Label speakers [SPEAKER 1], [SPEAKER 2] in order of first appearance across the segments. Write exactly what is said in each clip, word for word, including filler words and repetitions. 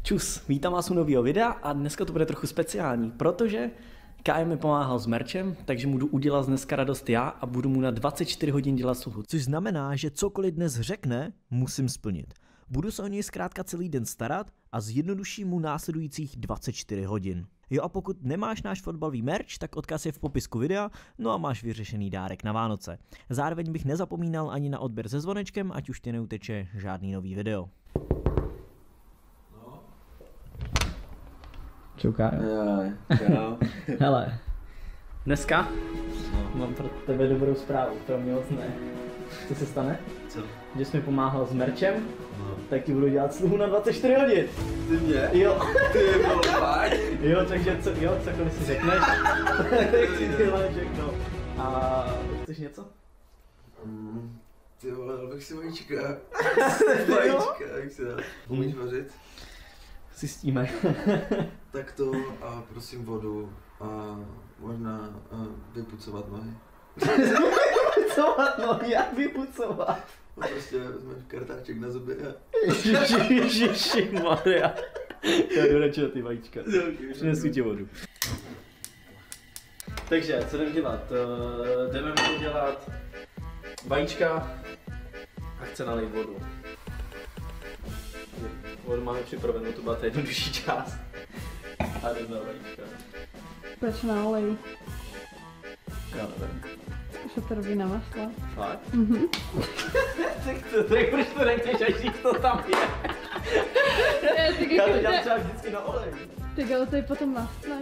[SPEAKER 1] Čus, vítám vás u nového videa a dneska to bude trochu speciální, protože Kája mi pomáhal s merčem, takže mu jdu udělat dneska radost já a budu mu na dvacet čtyři hodin dělat sluhu. Což znamená, že cokoliv dnes řekne, musím splnit. Budu se o něj zkrátka celý den starat a zjednoduším mu následujících dvacet čtyři hodin. Jo, a pokud nemáš náš fotbalový merch, tak odkaz je v popisku videa, no a máš vyřešený dárek na Vánoce. Zároveň bych nezapomínal ani na odběr se zvonečkem, ať už tě neuteče žádný nový video. Čau, Kájo.
[SPEAKER 2] Čau.
[SPEAKER 1] Hele, dneska no. mám pro tebe dobrou zprávu, pro mě moc ne. Co se stane?
[SPEAKER 2] Co?
[SPEAKER 1] Že jsi mi pomáhal s merčem, no. Tak ti budu dělat sluhu na dvacet čtyři hodin.
[SPEAKER 2] Ty mě?
[SPEAKER 1] Jo.
[SPEAKER 2] Ty bylo fakt?
[SPEAKER 1] Jo, takže co, jo, cokoliv si řekneš, tak si dělám všechno. A chceš něco?
[SPEAKER 2] Mm, ty vole, dal bych si vajíčka. Vajíčka, jak si dá. Umíš vařit?
[SPEAKER 1] Zjistíme.
[SPEAKER 2] Tak to a prosím vodu a možná uh, vypucovat nohy.
[SPEAKER 1] Vypucovat nohy, jak vypucovat?
[SPEAKER 2] No prostě vezmeš kartáček na zuby a...
[SPEAKER 1] Ježišimaria. Já jdu radši na ty vajíčka. Přinesu ti vodu. Takže, co jdeme dělat? Uh, jdeme mu dělat vajíčka a chce nalít vodu. Vodu máme připravenou, to byla ta jednodušší část. A jdeme na vajíčka.
[SPEAKER 3] Proč na oleju?
[SPEAKER 1] Já nevím.
[SPEAKER 3] Že to robí na masle.
[SPEAKER 1] Fakt?
[SPEAKER 3] Mhm.
[SPEAKER 1] Tak to, tak proč to nechceš, až říct, to tam je?
[SPEAKER 3] Je, tak
[SPEAKER 1] Já to
[SPEAKER 3] jako
[SPEAKER 1] dělám
[SPEAKER 3] to-
[SPEAKER 1] třeba vždycky na olej.
[SPEAKER 3] Tak ale to je potom masle.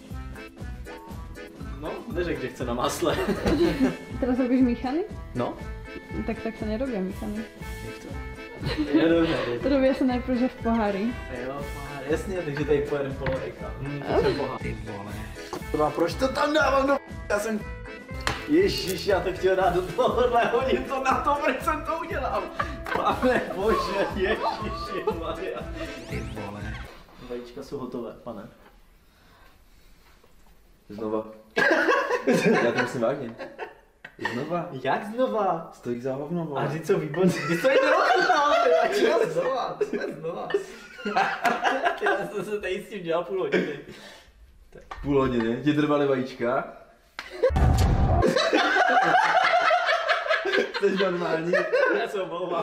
[SPEAKER 1] No, neřek, že chce na masle.
[SPEAKER 3] Teraz robíš míchany?
[SPEAKER 1] No?
[SPEAKER 3] Tak tak se nerobí míchany.
[SPEAKER 1] Jak to? Je dobře.
[SPEAKER 3] To robí se nejprve že v pohári.
[SPEAKER 1] Jo, pohár, jasně, takže tady pojedem polorejka. Hm, to jsem pohár. Ty vole. Kurva, proč to tam dávám do já jsem... Ježiš, já to chtěl dát do tohohle, hodit to na to, proč jsem to udělal? Pane bože, ježiši Maria. Ty vole. Vajíčka jsou hotové, pane.
[SPEAKER 2] Znova. Já to myslím vážně. Znova.
[SPEAKER 1] Jak znova?
[SPEAKER 2] Stojí za hovno,
[SPEAKER 1] A
[SPEAKER 2] vole.
[SPEAKER 1] ty co výborný, ty co jde ochutnal, ty já znova, znova. Já jsem se tady s tím dělal půl hodiny.
[SPEAKER 2] Půl hodiny, ti trvaly vajíčka. Jsi normální?
[SPEAKER 1] Já se omlouvám.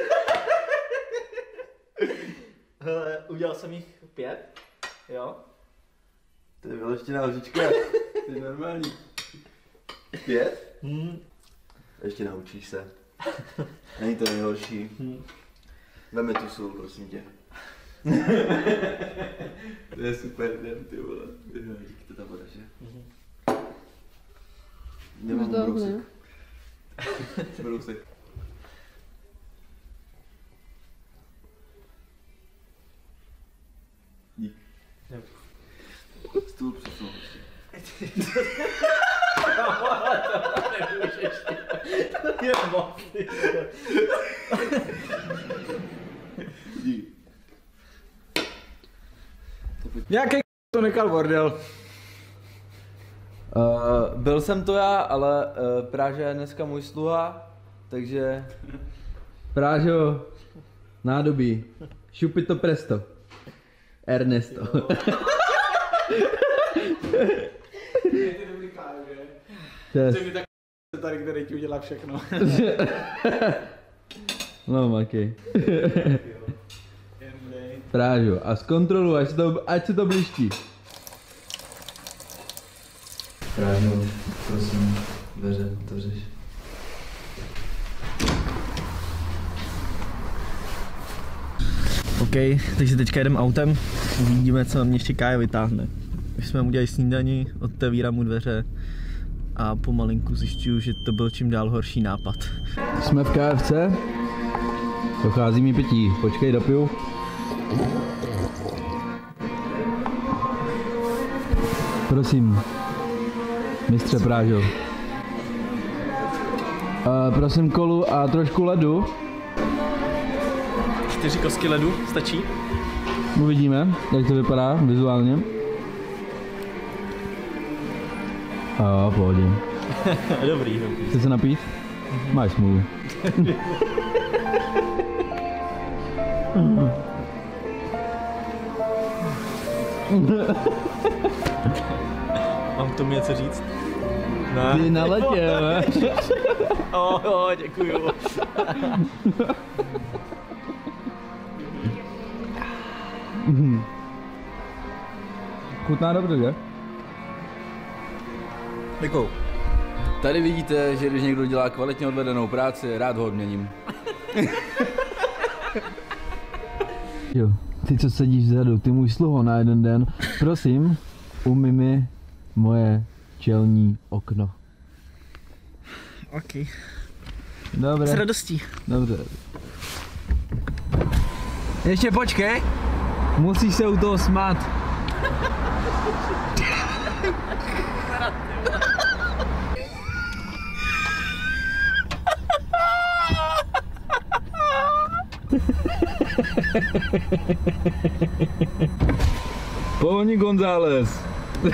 [SPEAKER 1] Hele, udělal jsem jich pět, jo?
[SPEAKER 2] To je vyleštěná lžička. Jsi normální. Pět?
[SPEAKER 1] Hmm.
[SPEAKER 2] Ještě naučíš se. Není to nejhorší.
[SPEAKER 1] Hmm.
[SPEAKER 2] Veme tu sůl, prosím tě. To je super den, ty vole. Díky, to ta voda, že?
[SPEAKER 1] Mhm.
[SPEAKER 2] Nemám
[SPEAKER 3] Máš
[SPEAKER 2] brousek.
[SPEAKER 3] dohodne.
[SPEAKER 2] Brousek. Dík. Stůl přesunul ještě.
[SPEAKER 1] Nemůžeš, to je moc, ty vole.
[SPEAKER 2] Dík.
[SPEAKER 4] Jaký to nechal bordel?
[SPEAKER 5] Uh, byl jsem to já, ale uh, Práže je dneska můj sluha, takže... Prážo, nádobí, šupito presto, Ernesto.
[SPEAKER 4] Je ty dobrý Kájo, že?
[SPEAKER 5] Čes.
[SPEAKER 4] Ty mi tak tady, který ti udělá všechno.
[SPEAKER 5] No maky. Prážo, a zkontroluj, ať se to, ať se to blížtí. Prážo, prosím, dveře, otevřeš.
[SPEAKER 1] OK, takže teďka jedeme autem, uvidíme, co na mě ještě Kája vytáhne. Už jsme mu udělali snídani, otevírám mu dveře a pomalinku zjišťuju, že to byl čím dál horší nápad.
[SPEAKER 5] Jsme v K F C. Dochází mi pití, počkej, dopiju. Prosím, mistře Prážo. Uh, prosím kolu a trošku ledu.
[SPEAKER 1] Čtyři kostky ledu, stačí?
[SPEAKER 5] Uvidíme, jak to vypadá vizuálně. A jo, pohodě.
[SPEAKER 1] Dobrý, dobrý.
[SPEAKER 5] Chci se napít? Máš smůlu.
[SPEAKER 1] Mám k tomu něco říct? Ne.
[SPEAKER 5] Ty naletěl, ne?
[SPEAKER 1] Oh, oh, děkuju.
[SPEAKER 5] Chutná dobře, že? Děkuju. Tady vidíte, že když někdo dělá kvalitně odvedenou práci, rád ho odměním. Jo, ty co sedíš vzadu, ty můj sluho na jeden den, prosím, umyj mi moje čelní okno.
[SPEAKER 1] OK.
[SPEAKER 5] Dobře.
[SPEAKER 1] S radostí.
[SPEAKER 5] Dobře. Ještě počkej. Musíš se u toho smát. Poni González.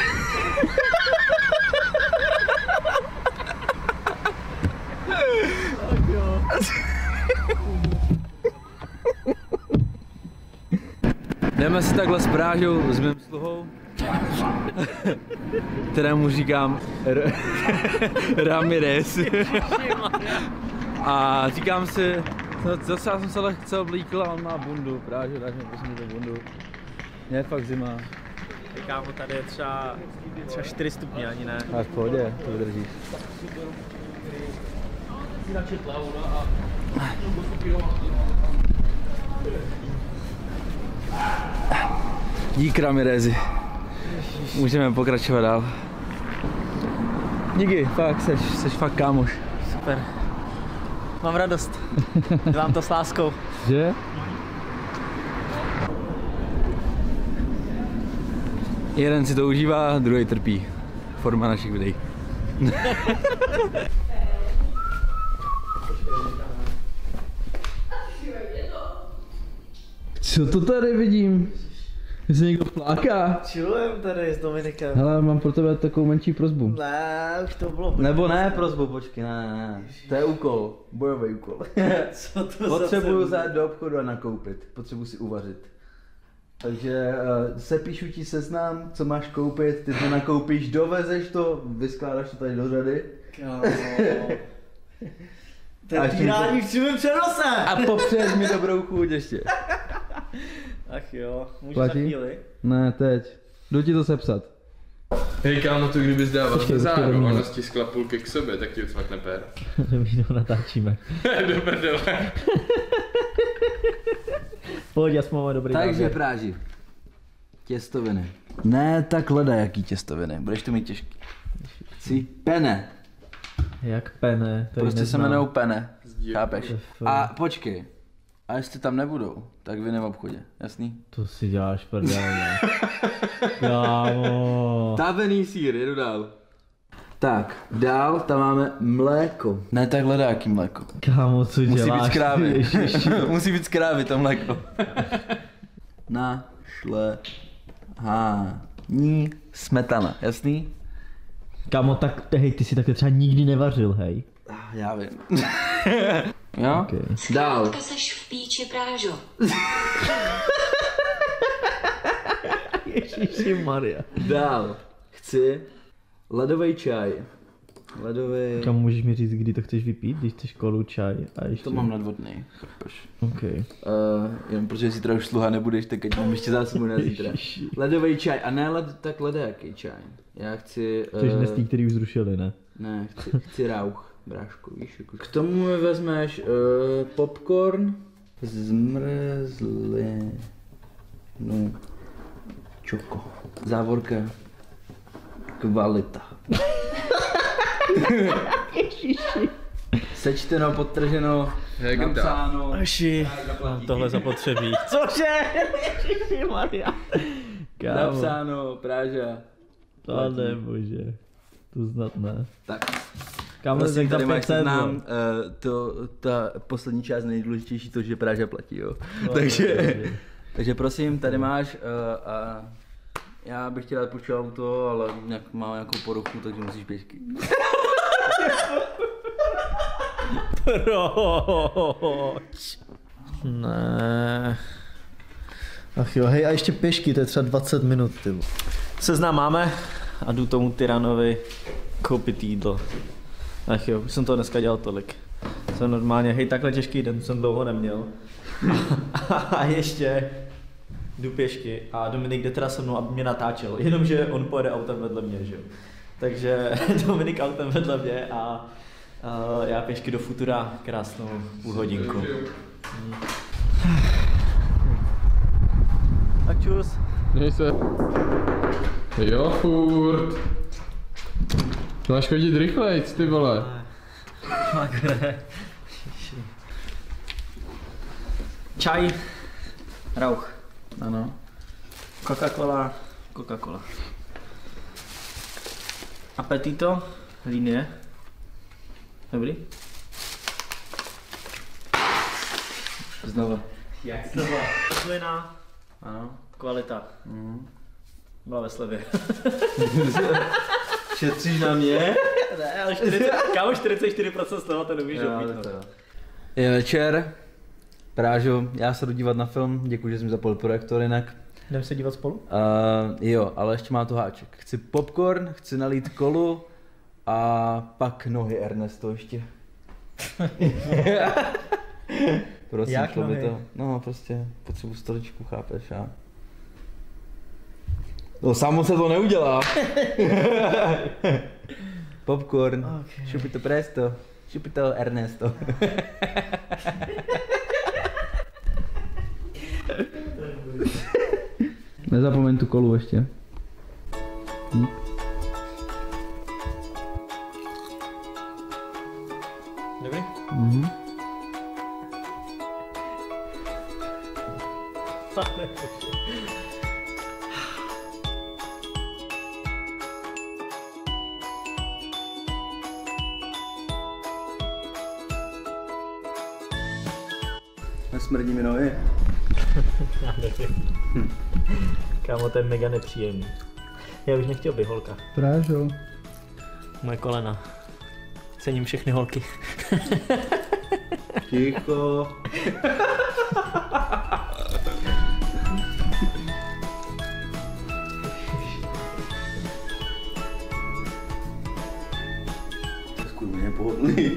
[SPEAKER 5] Jdeme si takhle s Prážou, s mým sluhou, kterému říkám R- Ramirez. A říkám si, zase já jsem se lehce oblíkl a on má bundu. Prážo, dáš mi prosím tu bundu. Mě je fakt zima.
[SPEAKER 1] Kámo, tady je třeba, třeba čtyři stupně, ani ne.
[SPEAKER 5] A v pohodě, to vydržíš. Dík Ramirezi. Můžeme pokračovat dál. Díky, fakt, seš, seš fakt kámoš.
[SPEAKER 1] Super. Mám radost. Dělám to s láskou.
[SPEAKER 5] Že? Jeden si to užívá, druhý trpí. Forma našich videí. Co to tady vidím? Jestli někdo pláká.
[SPEAKER 1] Chillujem tady s Dominikem.
[SPEAKER 5] Hele, mám pro tebe takovou menší prosbu.
[SPEAKER 1] Ne, už to bylo.
[SPEAKER 5] Nebo ne prosbu, počkej, ne, ne, ne. To je úkol, bojový úkol.
[SPEAKER 1] Co to
[SPEAKER 5] Potřebuju
[SPEAKER 1] zase?
[SPEAKER 5] zajít do obchodu a nakoupit, potřebuji si uvařit. Takže uh, sepíšu ti seznam, co máš koupit, ty to nakoupíš, dovezeš to, vyskládáš to tady do řady.
[SPEAKER 1] Kámo.
[SPEAKER 5] A
[SPEAKER 1] To je
[SPEAKER 5] ještě
[SPEAKER 1] týrání v přímém přenose.
[SPEAKER 5] A popřeješ mi dobrou chuť ještě.
[SPEAKER 1] Ach jo, můžu
[SPEAKER 5] Platí?
[SPEAKER 1] za chvíli.
[SPEAKER 5] Ne, teď. Jdu ti to sepsat.
[SPEAKER 2] Hej kámo, to kdybys dával
[SPEAKER 5] Počkej,
[SPEAKER 2] do zádu
[SPEAKER 5] počkej,
[SPEAKER 2] a
[SPEAKER 5] počkej.
[SPEAKER 2] nastiskla půlky k sobě, tak ti ucvakne pér.
[SPEAKER 1] My to natáčíme.
[SPEAKER 2] Do prdele.
[SPEAKER 1] Pojď, já máme dobrý
[SPEAKER 5] Takže
[SPEAKER 1] náběr.
[SPEAKER 5] práži. Těstoviny. Ne tak leda jaký těstoviny, budeš to mít těžký. Chci pene.
[SPEAKER 1] Jak pene, to
[SPEAKER 5] Prostě se jmenou pene. Chápeš?
[SPEAKER 1] F-
[SPEAKER 5] A počkej. A jestli tam nebudou, tak vy ne v obchodě, jasný?
[SPEAKER 1] To si děláš prdele. Kámo.
[SPEAKER 5] Tavený sýr, jedu dál. Tak, dál tam máme mléko. Ne takhle jaký mléko.
[SPEAKER 1] Kámo, co děláš?
[SPEAKER 5] Musí být z krávy.
[SPEAKER 1] Ježiši.
[SPEAKER 5] Musí být z krávy to mléko. Na šle há ní smetana, jasný?
[SPEAKER 1] Kámo, tak hej, ty si takhle třeba nikdy nevařil, hej.
[SPEAKER 5] Ah, já vím. Jo?
[SPEAKER 1] Okay.
[SPEAKER 5] Dál.
[SPEAKER 6] Seš v píči, Prážo.
[SPEAKER 1] Ježiši Maria.
[SPEAKER 5] Dál. Chci ledový čaj. Ledový.
[SPEAKER 1] Kámo, můžeš mi říct, kdy to chceš vypít, když chceš kolu, čaj a ještě...
[SPEAKER 5] To mám nadvodný.
[SPEAKER 1] OK.
[SPEAKER 5] Uh, jen protože zítra už sluha nebudeš, tak ať mám ještě zásobu na zítra.
[SPEAKER 1] Ježiši.
[SPEAKER 5] Ledový čaj, a ne led, tak ledajaký čaj. Já chci...
[SPEAKER 1] Chceš uh, nestý, který už zrušili, ne?
[SPEAKER 5] Ne, chci, chci rauch, bráško, víš, jako. K tomu mi vezmeš uh, popcorn, zmrzlinu, čoko, závorka, kvalita.
[SPEAKER 1] Ježiši.
[SPEAKER 5] Sečteno, podtrženo,
[SPEAKER 2] Hegenda.
[SPEAKER 5] napsáno.
[SPEAKER 1] Aši, mám tohle zapotřebí. Cože? Ježiši Maria. Kámo,
[SPEAKER 5] Napsáno, Práža.
[SPEAKER 1] pane bože. To snad ne.
[SPEAKER 5] Tak.
[SPEAKER 1] Kámo,
[SPEAKER 5] Prosím,
[SPEAKER 1] tak
[SPEAKER 5] tady
[SPEAKER 1] za
[SPEAKER 5] máš
[SPEAKER 1] pět set,
[SPEAKER 5] seznam,
[SPEAKER 1] no.
[SPEAKER 5] uh, to, ta poslední část nejdůležitější, to, že Praža platí, jo.
[SPEAKER 1] No,
[SPEAKER 5] takže,
[SPEAKER 1] dobře.
[SPEAKER 5] takže prosím, tady máš uh, a já bych chtěl dát půjčit auto, ale nějak, mám nějakou poruchu, takže musíš pěšky.
[SPEAKER 1] Proč? Ne. Ach jo, hej, a ještě pěšky, to je třeba dvacet minut, ty. Seznam máme a jdu tomu tyranovi koupit jídlo. Ach jo, už jsem to dneska dělal tolik. Jsem normálně, hej, takhle těžký den jsem dlouho neměl. A ještě jdu pěšky a Dominik jde teda se mnou, aby mě natáčel, jenomže on pojede autem vedle mě, že jo. Takže Dominik autem vedle mě a, a já pěšky do Futura krásnou půl hodinku. Hmm. Tak čus.
[SPEAKER 7] Měj se. Jo, furt. To máš chodit rychlejc, ty vole.
[SPEAKER 1] Čaj. Rauch.
[SPEAKER 5] Ano.
[SPEAKER 1] Coca-Cola. Coca-Cola. Apetito. Linie. Dobrý?
[SPEAKER 5] Znova.
[SPEAKER 1] Jak znova? Slina.
[SPEAKER 5] Ano.
[SPEAKER 1] Kvalita.
[SPEAKER 5] Mhm.
[SPEAKER 1] Byla ve slevě.
[SPEAKER 5] Šetříš na mě?
[SPEAKER 1] Ne, ale čtyřicet, kámo, čtyřicet čtyři procent z toho to nemůžeš odmítnout.
[SPEAKER 5] Je večer. Prážo, já se jdu dívat na film, děkuji, že jsi mi zapojil projektor jinak.
[SPEAKER 1] Jdeme se dívat spolu?
[SPEAKER 5] Uh, jo, ale ještě má to háček. Chci popcorn, chci nalít kolu a pak nohy Ernesto ještě. Prosím,
[SPEAKER 1] Jak
[SPEAKER 5] šlo by
[SPEAKER 1] nohy?
[SPEAKER 5] to. No prostě, potřebuji stoličku, chápeš a... No samo se to neudělá. Popcorn,
[SPEAKER 1] Okay.
[SPEAKER 5] šupito presto, šupito Ernesto. Nezapomeň tu kolu ještě. Hm?
[SPEAKER 1] Dobrý?
[SPEAKER 5] Mhm. Nesmrdí mi nohy.
[SPEAKER 1] Já nevím. Kámo, to je mega nepříjemný. Já už nechtěl být holka.
[SPEAKER 5] Prážo.
[SPEAKER 1] Moje kolena. Cením všechny holky.
[SPEAKER 5] Ticho. To je skurveně nepohodlný.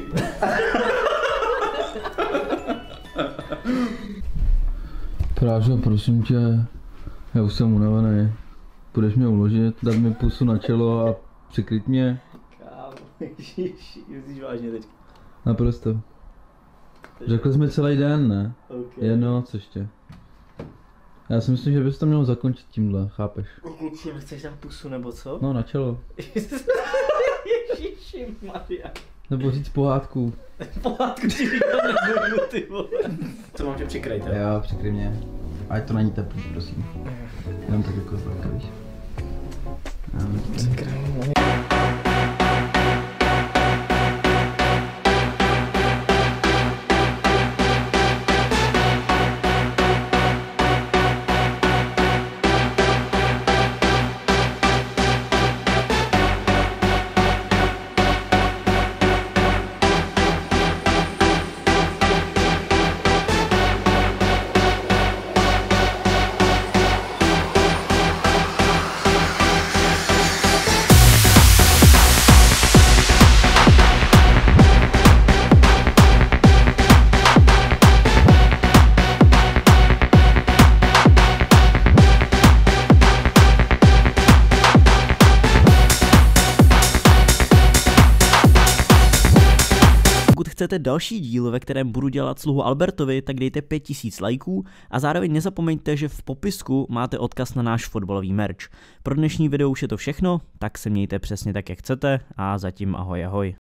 [SPEAKER 5] Prážo, prosím tě, já už jsem unavený. Půjdeš mě uložit, dát mi pusu na čelo a přikryt mě?
[SPEAKER 1] Kámo, ježiši, myslíš vážně teď?
[SPEAKER 5] Naprosto. Řekl jsi mi celý den, ne?
[SPEAKER 1] Okay.
[SPEAKER 5] Jednu noc ještě. Já si myslím, že bys to měl zakončit tímhle, chápeš?
[SPEAKER 1] Čím chceš dát pusu nebo co?
[SPEAKER 5] No, na čelo.
[SPEAKER 1] Ježiši Maria.
[SPEAKER 5] Nebo říct pohádku.
[SPEAKER 1] Pohádku ti říkám nebudu, ty vole. Co mám tě přikrejte?
[SPEAKER 5] Jo, přikryj mě. Ať to není teplý, prosím. Jenom tak jako zlaka, víš.
[SPEAKER 8] Pokud chcete další díl, ve kterém budu dělat sluhu Albertovi, tak dejte pět tisíc lajků a zároveň nezapomeňte, že v popisku máte odkaz na náš fotbalový merch. Pro dnešní video už je to všechno, tak se mějte přesně tak, jak chcete a zatím ahoj ahoj.